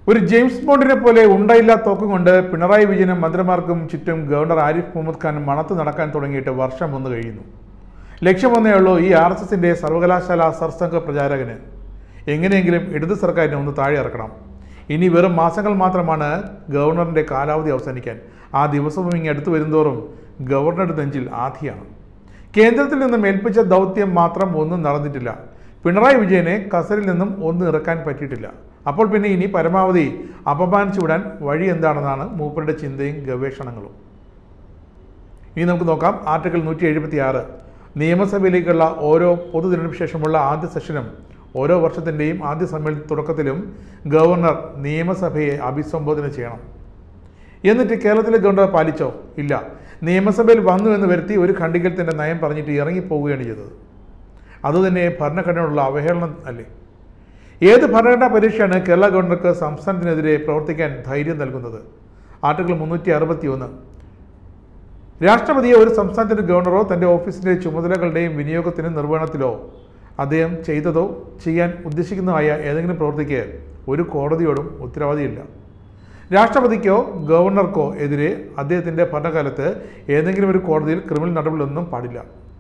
ഒരു ജെയിംസ് ബോണ്ടിനെ പോലെ ഉണ്ടയില്ലാ തോക്കും കൊണ്ട് പിണറായി വിജയനും മന്ത്രിമാർക്കും ചുറ്റും ഗവർണർ ആരിഫ് മുഹമ്മദ് ഖാൻ മണത്ത് നടക്കാൻ തുടങ്ങിയിട്ട് വർഷം ഒന്ന് കഴിയുന്നു. ലക്ഷ്യമൊന്നേ ഉള്ളൂ, ഈ RSSന്റെ സർവകലാശാല സർസംഘ പ്രചാരകന് എങ്ങനെയെങ്കിലും ഇടത് സർക്കാരിനെ ഒന്ന് താഴെ ഇറക്കണം. ഇനി വെറും മാസങ്ങൾ മാത്രമാണ് ഗവർണറിന്റെ കാലാവധി അവസാനിക്കാൻ. ആ ദിവസവും ഇങ്ങനെ അടുത്തു വരുന്തോറും ഗവർണറുടെ നെഞ്ചിൽ ആധിയാണ്. കേന്ദ്രത്തിൽ നിന്നും ഏൽപ്പിച്ച ദൗത്യം മാത്രം ഒന്നും നടന്നിട്ടില്ല. പിണറായി വിജയനെ കസരിൽ നിന്നും ഒന്നും ഇറക്കാൻ പറ്റിയിട്ടില്ല. അപ്പോൾ പിന്നെ ഇനി പരമാവധി അപമാനിച്ചു വിടാൻ വഴി എന്താണെന്നാണ് മൂപ്പരുടെ ചിന്തയും ഗവേഷണങ്ങളും. ഇനി നമുക്ക് നോക്കാം. ആർട്ടിക്കിൾ 176 നിയമസഭയിലേക്കുള്ള ഓരോ പൊതു തിരഞ്ഞെടുപ്പ് ശേഷമുള്ള ആദ്യ സെഷനും ഓരോ വർഷത്തിൻ്റെയും ആദ്യ സമ്മേളന തുടക്കത്തിലും ഗവർണർ നിയമസഭയെ അഭിസംബോധന ചെയ്യണം. എന്നിട്ട് കേരളത്തിലെ ഗവർണർ പാലിച്ചോ? ഇല്ല. നിയമസഭയിൽ വന്നു എന്ന് വരുത്തി ഒരു ഖണ്ഡികത്തിൻ്റെ നയം പറഞ്ഞിട്ട് ഇറങ്ങിപ്പോവുകയാണ് ചെയ്തത്. അതുതന്നെ ഭരണഘടനയോടുള്ള അവഹേളനം അല്ലേ? ഏത് ഭരണഘടനാ പരീക്ഷയാണ് കേരള ഗവർണർക്ക് സംസ്ഥാനത്തിനെതിരെ പ്രവർത്തിക്കാൻ ധൈര്യം നൽകുന്നത്? ആർട്ടിക്കിൾ 361 രാഷ്ട്രപതിയെ ഒരു സംസ്ഥാനത്തിൻ്റെ ഗവർണറോ തൻ്റെ ഓഫീസിൻ്റെ ചുമതലകളുടെയും വിനിയോഗത്തിനും നിർവഹണത്തിലോ അദ്ദേഹം ചെയ്തതോ ചെയ്യാൻ ഉദ്ദേശിക്കുന്നതായ ഏതെങ്കിലും പ്രവൃത്തിക്ക് ഒരു കോടതിയോടും ഉത്തരവാദിയില്ല. രാഷ്ട്രപതിക്കോ ഗവർണർക്കോ എതിരെ അദ്ദേഹത്തിൻ്റെ ഭരണകാലത്ത് ഏതെങ്കിലും ഒരു കോടതിയിൽ ക്രിമിനൽ നടപടികളൊന്നും പാടില്ല.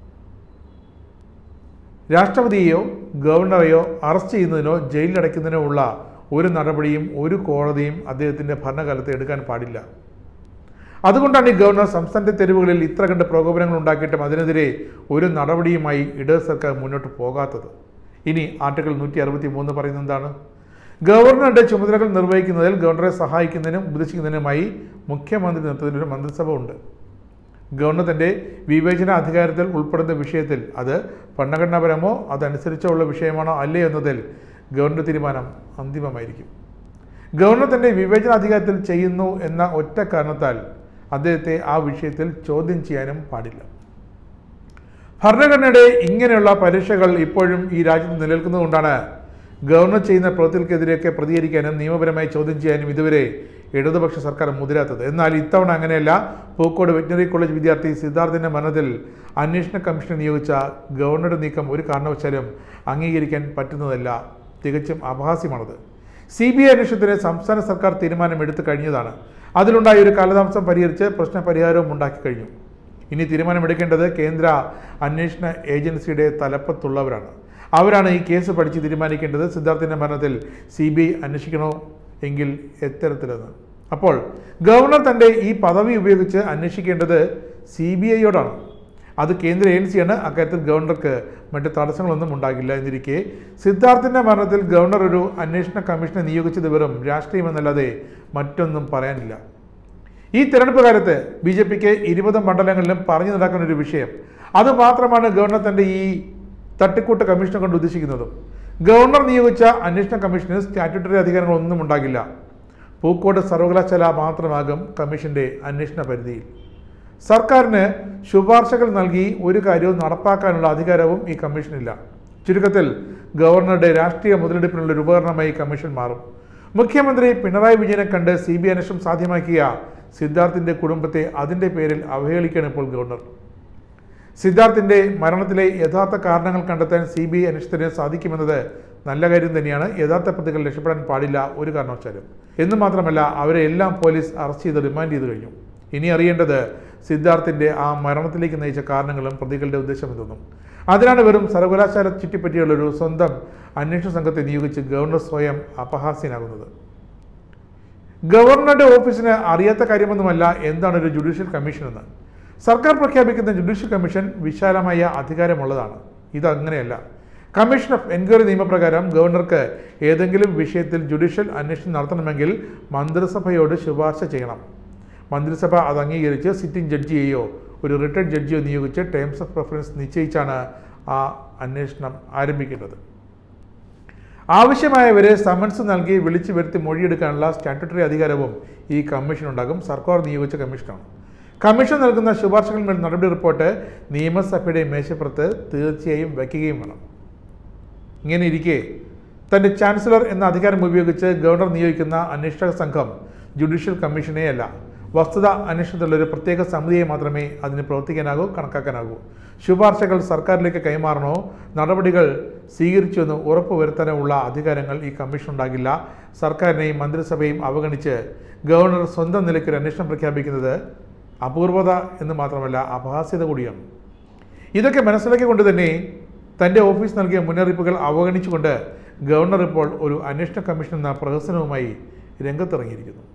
രാഷ്ട്രപതിയെയോ ഗവർണറെയോ അറസ്റ്റ് ചെയ്യുന്നതിനോ ജയിലിലടയ്ക്കുന്നതിനോ ഉള്ള ഒരു നടപടിയും ഒരു കോടതിയും അദ്ദേഹത്തിൻ്റെ ഭരണകാലത്ത് എടുക്കാൻ പാടില്ല. അതുകൊണ്ടാണ് ഈ ഗവർണർ സംസ്ഥാനത്തെ തെരുവുകളിൽ ഇത്ര കണ്ട് പ്രകോപനങ്ങൾ ഉണ്ടാക്കിയിട്ടും അതിനെതിരെ ഒരു നടപടിയുമായി ഇടത് സർക്കാർ മുന്നോട്ട് പോകാത്തത്. ഇനി ആർട്ടിക്കിൾ 163 പറയുന്നത് എന്താണ്? ഗവർണറുടെ ചുമതലകൾ നിർവഹിക്കുന്നതിൽ ഗവർണറെ സഹായിക്കുന്നതിനും ഉപദേശിക്കുന്നതിനുമായി മുഖ്യമന്ത്രി നേതൃത്വത്തിൽ ഒരു മന്ത്രിസഭ ഉണ്ട്. ഗവർണർ തൻ്റെ വിവേചന അധികാരത്തിൽ ഉൾപ്പെടുന്ന വിഷയത്തിൽ അത് ഭരണഘടനാപരമോ അതനുസരിച്ചോ ഉള്ള വിഷയമാണോ അല്ലേ എന്നതിൽ ഗവർണറുടെ തീരുമാനം അന്തിമമായിരിക്കും. ഗവർണർ തൻ്റെ വിവേചനാധികാരത്തിൽ ചെയ്യുന്നു എന്ന ഒറ്റ കാരണത്താൽ അദ്ദേഹത്തെ ആ വിഷയത്തിൽ ചോദ്യം ചെയ്യാനും പാടില്ല. ഭരണഘടനയുടെ ഇങ്ങനെയുള്ള പരീക്ഷകൾ ഇപ്പോഴും ഈ രാജ്യത്ത് നിലനിൽക്കുന്നതുകൊണ്ടാണ് ഗവർണർ ചെയ്യുന്ന പ്രവൃത്തികൾക്കെതിരെയൊക്കെ പ്രതികരിക്കാനും നിയമപരമായി ചോദ്യം ചെയ്യാനും ഇതുവരെ ഇടതുപക്ഷ സർക്കാർ മുതിരാത്തത്. എന്നാൽ ഇത്തവണ അങ്ങനെയല്ല. പൂക്കോട് വെറ്റിനറി കോളേജ് വിദ്യാർത്ഥി സിദ്ധാർത്ഥിൻ്റെ മരണത്തിൽ അന്വേഷണ കമ്മീഷനെ നിയോഗിച്ച ഗവർണറുടെ നീക്കം ഒരു കാരണവശാലും അംഗീകരിക്കാൻ പറ്റുന്നതല്ല. തികച്ചും അപഹാസ്യമാണത്. CBI അന്വേഷണത്തിന് സംസ്ഥാന സർക്കാർ തീരുമാനം എടുത്തു കഴിഞ്ഞതാണ്. അതിലുണ്ടായ ഒരു കാലതാമസം പരിഹരിച്ച് പ്രശ്നപരിഹാരവും ഉണ്ടാക്കി കഴിഞ്ഞു. ഇനി തീരുമാനമെടുക്കേണ്ടത് കേന്ദ്ര അന്വേഷണ ഏജൻസിയുടെ തലപ്പത്തുള്ളവരാണ്. അവരാണ് ഈ കേസ് പഠിച്ച് തീരുമാനിക്കേണ്ടത് സിദ്ധാർത്ഥിൻ്റെ മരണത്തിൽ CBI അന്വേഷിക്കണോ എങ്കിൽ എത്തരത്തിലെന്ന്. അപ്പോൾ ഗവർണർ തൻ്റെ ഈ പദവി ഉപയോഗിച്ച് അന്വേഷിക്കേണ്ടത് CBIയോടാണ്. അത് കേന്ദ്ര ഏജൻസിയാണ്. അക്കാര്യത്തിൽ ഗവർണർക്ക് മറ്റ് തടസ്സങ്ങളൊന്നും ഉണ്ടാകില്ല. എന്നിരിക്കെ സിദ്ധാർത്ഥിൻ്റെ മരണത്തിൽ ഗവർണർ ഒരു അന്വേഷണ കമ്മീഷനെ നിയോഗിച്ചത് വെറും രാഷ്ട്രീയമെന്നല്ലാതെ മറ്റൊന്നും പറയാനില്ല. ഈ തിരഞ്ഞെടുപ്പ് കാലത്ത് BJPക്ക് 20 മണ്ഡലങ്ങളിലും പറഞ്ഞു നടക്കുന്ന ഒരു വിഷയം അതുമാത്രമാണ് ഗവർണർ തൻ്റെ ഈ തട്ടിക്കൂട്ട് കമ്മീഷനെ കൊണ്ട് ഉദ്ദേശിക്കുന്നതും. ഗവർണർ നിയോഗിച്ച അന്വേഷണ കമ്മീഷന് സ്റ്റാറ്റ്യൂട്ടറി അധികാരങ്ങളൊന്നും ഉണ്ടാകില്ല. പൂക്കോട് സർവകലാശാല മാത്രമാകും കമ്മീഷന്റെ അന്വേഷണ പരിധിയിൽ. സർക്കാരിന് ശുപാർശകൾ നൽകി ഒരു കാര്യവും നടപ്പാക്കാനുള്ള അധികാരവും ഈ കമ്മീഷനില്ല. ചുരുക്കത്തിൽ ഗവർണറുടെ രാഷ്ട്രീയ മുതലെടുപ്പിനുള്ള ഒരു ഉപകരണമായി കമ്മീഷൻ മാറും. മുഖ്യമന്ത്രി പിണറായി വിജയനെ കണ്ട് CBI അന്വേഷണം സാധ്യമാക്കിയ സിദ്ധാർത്ഥിൻ്റെ കുടുംബത്തെ അതിൻ്റെ പേരിൽ അവഹേളിക്കുകയാണ് ഇപ്പോൾ ഗവർണർ. സിദ്ധാർത്ഥിൻ്റെ മരണത്തിലെ യഥാർത്ഥ കാരണങ്ങൾ കണ്ടെത്താൻ CBI അന്വേഷണത്തിന് സാധിക്കുമെന്നത് നല്ല കാര്യം തന്നെയാണ്. യഥാർത്ഥ പ്രതികൾ രക്ഷപ്പെടാൻ പാടില്ല ഒരു കാരണവശാലും. എന്നു മാത്രമല്ല, അവരെ എല്ലാം പോലീസ് അറസ്റ്റ് ചെയ്ത് റിമാൻഡ് ചെയ്ത് കഴിഞ്ഞു. ഇനി അറിയേണ്ടത് സിദ്ധാർത്ഥിൻ്റെ ആ മരണത്തിലേക്ക് നയിച്ച കാരണങ്ങളും പ്രതികളുടെ ഉദ്ദേശം എന്തെന്നും. അതിനാണ് വെറും സർവകലാശാല ചുറ്റിപ്പറ്റിയുള്ളൊരു സ്വന്തം അന്വേഷണ സംഘത്തെ നിയോഗിച്ച് ഗവർണർ സ്വയം അപഹാസ്യനാകുന്നത്. ഗവർണറുടെ ഓഫീസിന് അറിയാത്ത കാര്യമൊന്നുമല്ല എന്താണ് ഒരു ജുഡീഷ്യൽ കമ്മീഷൻ എന്ന്. സർക്കാർ പ്രഖ്യാപിക്കുന്ന ജുഡീഷ്യൽ കമ്മീഷൻ വിശാലമായ അധികാരമുള്ളതാണ്. ഇതങ്ങനെയല്ല. കമ്മീഷൻ ഓഫ് എൻക്വയറി നിയമപ്രകാരം ഗവർണർക്ക് ഏതെങ്കിലും വിഷയത്തിൽ ജുഡീഷ്യൽ അന്വേഷണം നടത്തണമെങ്കിൽ മന്ത്രിസഭയോട് ശുപാർശ ചെയ്യണം. മന്ത്രിസഭ അത് അംഗീകരിച്ച് സിറ്റിംഗ് ജഡ്ജിയെയോ ഒരു റിട്ടയർഡ് ജഡ്ജിയോ നിയോഗിച്ച് ടേംസ് ഓഫ് റെഫറൻസ് നിശ്ചയിച്ചാണ് ആ അന്വേഷണം ആരംഭിക്കേണ്ടത്. ആവശ്യമായവരെ സമൻസ് നൽകി വിളിച്ചു വരുത്തി മൊഴിയെടുക്കാനുള്ള സ്റ്റാറ്റ്യൂട്ടറി അധികാരവും ഈ കമ്മീഷനുണ്ടാകും. സർക്കാർ നിയോഗിച്ച കമ്മീഷനാണ്. കമ്മീഷൻ നൽകുന്ന ശുപാർശകളിന്മേൽ നടപടി റിപ്പോർട്ട് നിയമസഭയുടെ മേശപ്പുറത്ത് തീർച്ചയായും വയ്ക്കുകയും വേണം. ഇങ്ങനെ ഇരിക്കെ തൻ്റെ ചാൻസലർ എന്ന അധികാരം ഉപയോഗിച്ച് ഗവർണർ നിയോഗിക്കുന്ന അന്വേഷക സംഘം ജുഡീഷ്യൽ കമ്മീഷനെയല്ല, വസ്തുത അന്വേഷണത്തിലുള്ള ഒരു പ്രത്യേക സമിതിയെ മാത്രമേ അതിന് പ്രവർത്തിക്കാനാകൂ, കണക്കാക്കാനാകൂ. ശുപാർശകൾ സർക്കാരിലേക്ക് കൈമാറണോ നടപടികൾ സ്വീകരിച്ചുവെന്ന് ഉറപ്പുവരുത്താനോ ഉള്ള അധികാരങ്ങൾ ഈ കമ്മീഷനുണ്ടാകില്ല. സർക്കാരിനെയും മന്ത്രിസഭയും അവഗണിച്ച് ഗവർണർ സ്വന്തം നിലയ്ക്ക് ഒരു അന്വേഷണം പ്രഖ്യാപിക്കുന്നത് അപൂർവത എന്ന് മാത്രമല്ല അപഹാസ്യത കൂടിയാണ്. ഇതൊക്കെ മനസ്സിലാക്കിക്കൊണ്ട് തന്നെ തൻ്റെ ഓഫീസ് നൽകിയ മുന്നറിയിപ്പുകൾ അവഗണിച്ചുകൊണ്ട് ഗവർണർ ഇപ്പോൾ ഒരു അന്വേഷണ കമ്മീഷൻ എന്ന പ്രഹസനവുമായി രംഗത്തിറങ്ങിയിരിക്കുന്നു.